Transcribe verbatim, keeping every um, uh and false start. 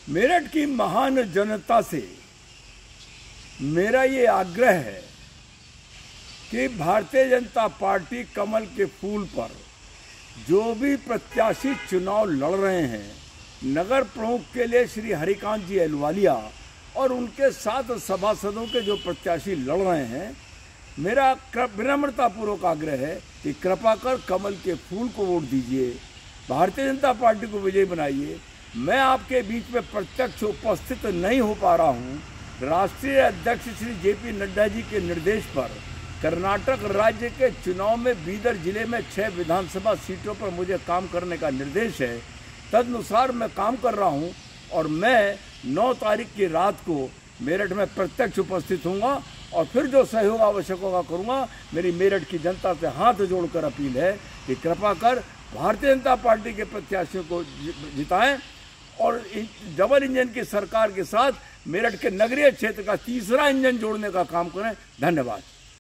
मेरठ की महान जनता से मेरा ये आग्रह है कि भारतीय जनता पार्टी कमल के फूल पर जो भी प्रत्याशी चुनाव लड़ रहे हैं, नगर प्रमुख के लिए श्री हरिकांत जी अहलुवालिया और उनके साथ सभासदों के जो प्रत्याशी लड़ रहे हैं, मेरा विनम्रतापूर्वक आग्रह है कि कृपा कर कमल के फूल को वोट दीजिए, भारतीय जनता पार्टी को विजयी बनाइए। मैं आपके बीच में प्रत्यक्ष उपस्थित नहीं हो पा रहा हूँ। राष्ट्रीय अध्यक्ष श्री जे पी नड्डा जी के निर्देश पर कर्नाटक राज्य के चुनाव में बीदर जिले में छह विधानसभा सीटों पर मुझे काम करने का निर्देश है। तदनुसार मैं काम कर रहा हूं और मैं नौ तारीख की रात को मेरठ में प्रत्यक्ष उपस्थित होऊंगा और फिर जो सहयोग आवश्यक होगा करूंगा। मेरी मेरठ की जनता से हाथ जोड़कर अपील है कि कृपा कर भारतीय जनता पार्टी के प्रत्याशियों को जिताएं और डबल इंजन की सरकार के साथ मेरठ के नगरीय क्षेत्र का तीसरा इंजन जोड़ने का काम करें। धन्यवाद।